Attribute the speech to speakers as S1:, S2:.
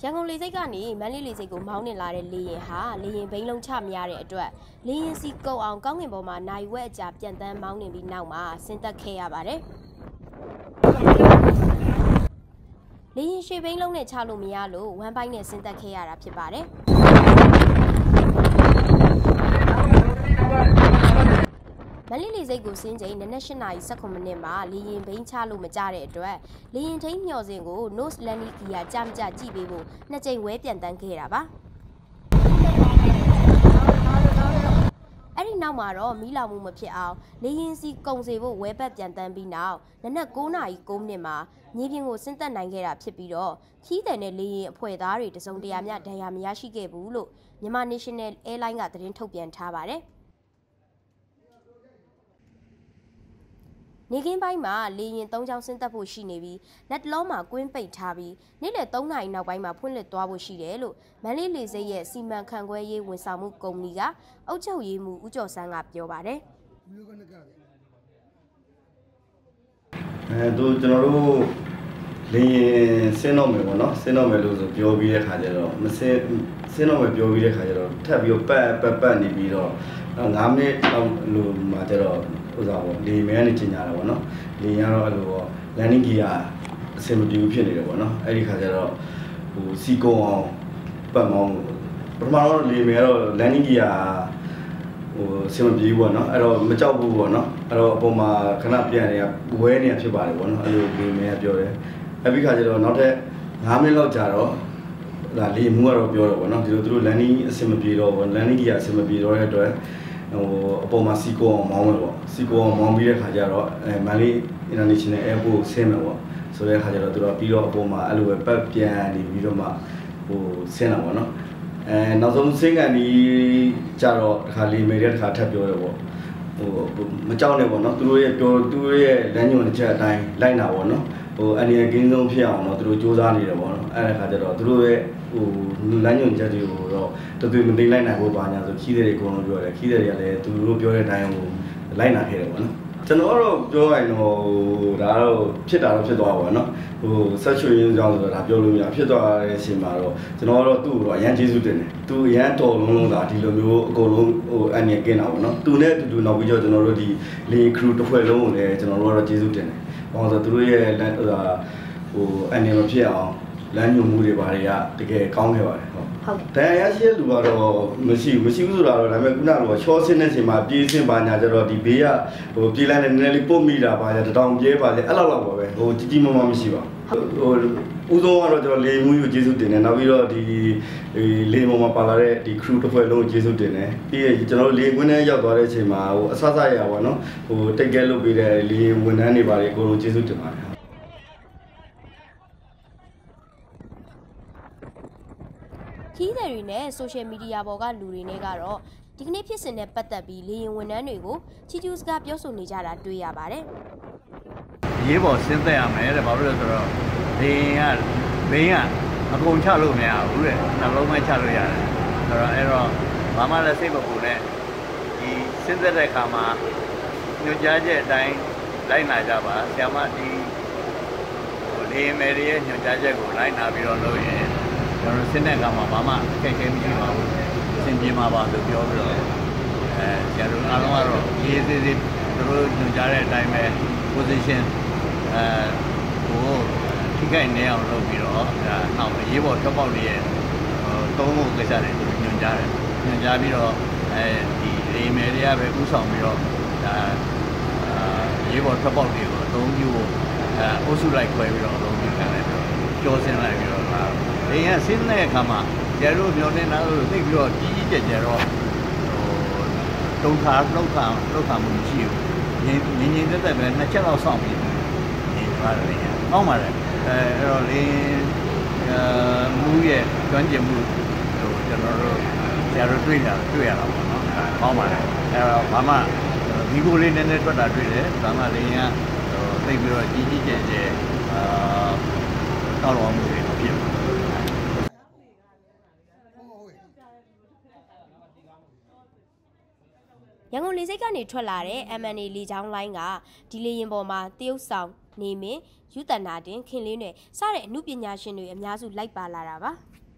S1: ရန်ကုန်လေဆိပ်ကနေမန္တလေးလေဆိပ်ကိုမောင်းနှင်လာတဲ့လေယာဉ်ဟာလေယာဉ်ဘိန်းလုံးချမရတဲ့အတွက်လေယာဉ်စီကုတ်အောင်ကောင်းကင်ပေါ်မှာနိုင်ဝက်အကြာပြန်တန်းမောင်းနှင်ပြီးနောက်မှာဆင်းသက်ခဲ့ရပါတယ်။လေယာဉ်ရှေ့ဘိန်းလုံးနဲ့ချလို့မရလို့ဝမ်းပိုင်းနဲ့ဆင်းသက်ခဲ့ရတာဖြစ်ပါတယ်။မန္တလေးလေဆိပ်ကိုဆင်းချိန်နနက်8:19 မိနစ်မှာလေယာဉ်ဘိန်းချလို့မကြတဲ့အတွက်လေယာဉ်ထိန်းမျှော်စင်ကို Nose Landing Gear ကြမကြကြည့်ပေးဖို့2 ကြိမ်ဝဲပြန်တန်းခဲ့တာပါ။အဲ့ဒီနောက်မှာတော့မီးလောင်မှုမဖြစ်အောင်လေယာဉ်စီကုံစေဖို့ဝဲပတ်ပြန်တန်းပြီးနောက်နနက်9:09 မိနစ်မှာမြေပြင်ကိုဆင်းသက်နိုင်ခဲ့တာဖြစ်ပြီးတော့ခီးတဲ့နဲ့လေယာဉ်အဖွဲ့သားတွေတစုံတရာမျှဒဏ်ရာမရရှိခဲ့ဘူးလို့မြန်မာ National Airline ကသတင်းထုတ်ပြန်ထားပါတယ်။နေကင်းပိုင်းမှာလေယာဉ်3 ချောင်းဆင်းသက်ဖို့ရှိနေပြီးလက်တလုံးမှာကွင်းပိတ်ထားပြီးနေ့လယ်3 နာရီနောက်ပိုင်းမှာဖွင့်လှစ်သွားဖို့ရှိတယ်လို့မန္တလေးလေဆိပ်ရဲ့စီမံခန့်ခွဲရေးဝန်ဆောင်မှုကုမ္ပဏီကအုပ်ချုပ်ရေးမှူးဦးကျော်ဆန်းကပြောပါတယ်
S2: ။တို့ကျွန်တော်တို့လေယာဉ်ဆင်းတော့မယ်ပေါ့နော်ဆင်းတော့မယ်လို့ဆိုပြောပြီးတဲ့ခါကျတော့မဆင်းတော့မယ်ပြောပြီးတဲ့ခါကျတော့ထပ်ပြီးပတ်နေပြီးတော့9 မိနစ်လောက်လို့မှကျတော့ဥစားပေါ့လေမဲကနေကျင်ညာတာပေါ့နော်လေရတော့အဲ့လိုပေါ့ landing gear အဆင်မပြေဘူးဖြစ်နေတယ်ပေါ့နော်အဲ့ဒီခါကျတော့ဟိုစီကုံအောင်ပတ်မောင်းပထမတော့လေမဲတော့ landing gear ဟိုအဆင်မပြေဘူးပေါ့နော်အဲ့တော့မကြောက်ဘူးပေါ့နော်အဲ့တော့အပေါ်မှာခဏပြန်နေရဝဲနေရဖြစ်ပါတယ်ပေါ့နော်အဲ့လိုလေမဲကပြောတယ်အဲ့ဒီခါကျတော့နောက်ထပ်9 မိနစ်လောက်ကြာတော့ဒါလေမူကတော့ပြောတော့ပေါ့နော်ဒီလိုသူတို့ landing အဆင်မပြေတော့ပေါ့ landing gear အဆင်မပြေတော့တဲ့အတွက်ဟိုအပေါ်မှာစီကိုအောင်မောင်းမယ်ပေါ့စီကိုအောင်မောင်းပြီးတဲ့ခါကျတော့မန္တလေး International Airport ဆင်းမယ်ပေါ့ဆိုတဲ့ခါကျတော့သူတို့ပြီးတော့အပေါ်မှာအဲ့လိုပဲပတ်ပြန်နေပြီးတော့မှဟိုဆင်းတာပေါ့နော်နောက်ဆုံးဆင်းကန်ဒီကျတော့တခါလေးမေတဲ့တခါထပ်ပြောတယ်ပေါ့ဟိုမကြောက်နဲ့ပေါ့နော်သူတို့ရဲ့လမ်းညွှန်ချက်အတိုင်းလိုက်တာပေါ့နော်ဟိုအနေအကင်းဆုံးဖြစ်အောင်တော့သူတို့စူးစမ်းနေတယ်ပေါ့နော်အဲ့ဒါခါကျတော့သူတို့ရဲ့ဟိုလမ်းညွှန်ချက်တွေကိုတော့တွေ့မသိလိုက်နိုင်ဖို့ပါညာဆိုခီးတဲ့တွေအကုန်လုံးပြောတယ်ခီးတဲ့တွေကလည်းသူတို့ပြောတဲ့အတိုင်းဟိုလိုက်နာခဲ့တယ်ပေါ့နော်ကျွန်တော်တော့ပြောရရင်တော့ဒါတော့ဖြစ်တာတော့ဖြစ်သွားပါဘောနော်ဟိုဆက်ချွေရင်းကြောင်းဆိုတော့ဒါပြောလို့မရဖြစ်သွားတဲ့အချိန်မှာတော့ကျွန်တော်တော့သူ့ကိုတော့အရန်ကျေးဇူးတင်တယ်သူအရန်တော်လုံးသာဒီလိုမျိုးအကုန်လုံးဟိုအန်ရကင်းတာပေါ့နော်သူနဲ့အတူတူနောက်ပြီးတော့ကျွန်တော်တို့ဒီလေခရူတစ်ဖွဲ့လုံးကိုလည်းကျွန်တော်တို့ကတော့ကျေးဇူးတင်တယ်ဘာလို့ဆိုသူတို့ရဲ့လမ်းဟိုအန်ရမဖြစ်အောင်လမ်းညွှန်မှုတွေဘာတွေကတကယ်ကောင်းခဲ့ပါတယ်ဟုတ်ဒဏ်ရာရရှိတဲ့လူကတော့မရှိဘူးဆိုတာတော့ဒါပေမဲ့ခုနကတော့ချောဆင်းတဲ့အချိန်မှာပြေးဆင်းပါညာကြတော့ဒီဘေးကဟိုပြေးလိုက်တဲ့နည်းနည်းလေးပုတ်မိတာပါညာတထောင်ပြေးပါလေအဲ့လောက်ပါပဲဟိုကြီးကြီးမားမားမရှိပါဘူးဟိုဦးဆုံးကတော့ကျွန်တော်လေမှုကိုကျေးဇူးတင်တယ်နောက်ပြီးတော့ဒီလေပေါ်မှာပါလာတဲ့ဒီ crew တစ်ဖွဲ့လုံးကိုကျေးဇူးတင်တယ်ပြီးရင်ကျွန်တော်တို့လေကွင်းထဲရောက်သွားတဲ့အချိန်မှာဟိုအဆဆရပါတော့ဟိုတိတ်ကဲလုပ်ပေးတဲ့လေဝန်ထမ်းတွေပါတယ်အကုန်လုံးကျေးဇူးတင်ပါတယ်
S1: ခီးသည်တွေနဲ့ social media ပေါ်ကလူတွေနဲ့ကတော့ဒီကနေ့ဖြစ်စဉ်နဲ့ပတ်သက်ပြီးလေရင်ဝန်ထမ်းတွေကိုချီကျူးစကားပြောဆိုနေကြတာတွေ့ရပါတယ်
S3: ။ရေးပေါ်ဆင်းသက်ရမယ်တဲ့ဘာလို့လဲဆိုတော့လေရင်ကဘင်းကအကုန်ချလို့မရဘူးတဲ့နှလုံးမဲချလို့ရတယ်။အဲ့တော့ဘာမှလည်းစိတ်မပူနဲ့ဒီဆင်းသက်တဲ့အခါမှာညွှန်ကြားချက်အတိုင်းလိုက်နာကြပါဆရာမဒီလေရင်မယ်ရဲ့ညွှန်ကြားချက်ကိုလိုက်နာပြီးတော့လုပ်ရင်ကျွန်တော်ဆင်းတဲ့အခါမှာဘာမှအခက်အခဲမရှိပါဘူး။ဆင်ပြေမှာပါလို့ပြောပြီးတော့ဆရာတို့အားလုံးကတော့ရေးသေးသေးသူတို့ညွှန်ကြားတဲ့အတိုင်းပဲ position ဟိုထိခိုက်နေအောင်လုပ်ပြီးတော့ဒါနောက်ရေးပေါ်ထွက်ပေါက်တွေရဲ့သုံးဖို့ကိစ္စတွေညွှန်ကြားတယ်။ညွှန်ကြားပြီးတော့ဒီလေမယ်တွေကပဲဥဆောင်ပြီးတော့ဒါရေးပေါ်ထွက်ပေါက်တွေကိုအသုံးပြုဖို့အုပ်စုလိုက်ခွဲပြီးတော့အသုံးပြုခံလိုက်ပြီးတော့ကြောဆင်းလိုက်ပြီးတော့လေယာဉ်ဆင်းတဲ့အခါမှာကျတို့မျောနေတာလို့သိပြီးတော့ကြီးကြီးကျယ်ကျယ်တော့ဟိုတုံခါလောက်ခါမှုမရှိဘူးငင်းတက်တက်ပဲ2 ချက်လောက်စောင့်ပြီးနေပါတယ်လေအောက်ပါလေအဲ့တော့လေမူးရဲ့ကျွမ်းကျင်မှုဟိုကျွန်တော်တို့ကျတို့တွေ့ရတာပေါ့နော်အောက်ပါလေအဲ့တော့ဘာမှဒီကိုလေးနည်းနည်းထွက်တာတွေ့တယ်ဒါမှလေယာဉ်ဟိုသိပြီးတော့ကြီးကြီးကျယ်ကျယ်တောက်တော်မှုတွေဖြစ်တယ်
S1: ရန်ကုန်လေဆိပ်ကနေထွက်လာတဲ့ MNA လေကြောင်းလိုင်းကဒီလေယာဉ်ပေါ်မှာတရုတ်ဆောင်နေမင်းယူတနာတင်ခင်လေးနဲ့စတဲ့အမှုပညာရှင်တွေအများစုလိုက်ပါလာတာပါ